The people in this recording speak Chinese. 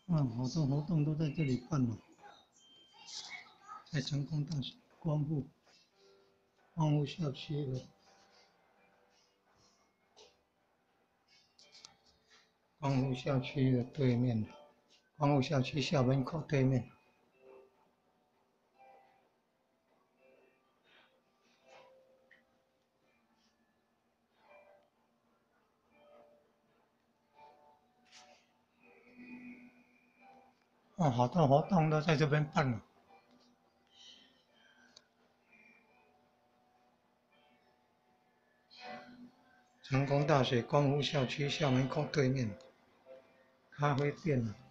好多活动都在这里办了，在成功大学光复校区的对面，光复校区校门口对面。好多活动都在这边办了。成功大学光复校区校门口对面，咖啡店。